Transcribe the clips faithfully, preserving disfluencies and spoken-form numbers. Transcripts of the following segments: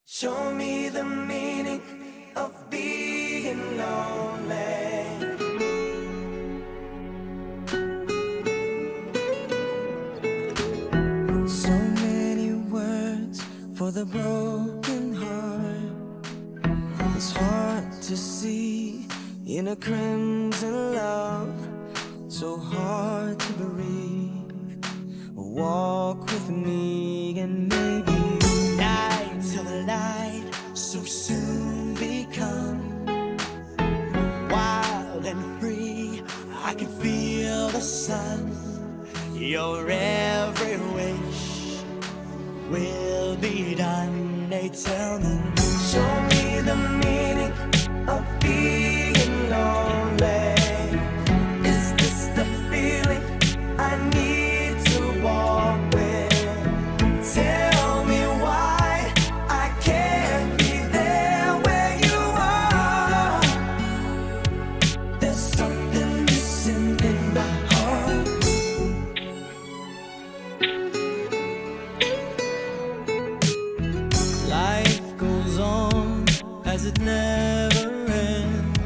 Show me the meaning of being lonely. So many words for the broken heart. It's hard to see in a crimson love, so hard to breathe. Walk with me and maybe night till the light so soon become wild and free. I can feel the sun. Your every wish will be done. They tell me, show me the meaning of being lonely. Is this the feeling I need to walk with? Tell me why I can't be there where you are. There's something missing in my heart. Life goes on as it never ends.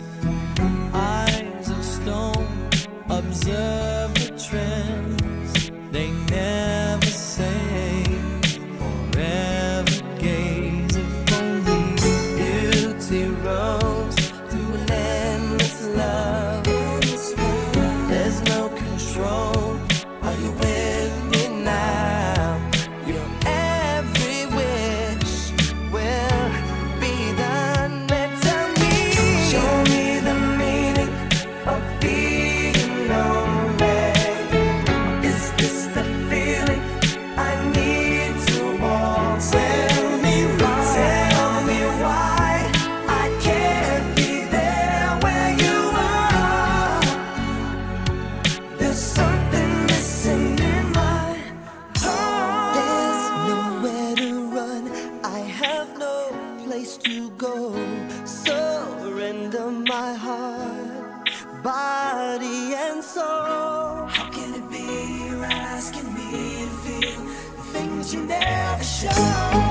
Eyes of stone observe the trends. They never say forever gaze. If only beauty rose through an endless love. There's no control. Are you with me now? Your every wish will be done. Tell me, show me the meaning of being lonely. Is this the feeling I need to walk? Tell me why, tell me why I can't be there where you are. There's something missing in my heart. There's nowhere to run. I have no place to go. Surrender my heart, body and soul. How can it be you're asking me to feel the things you never show?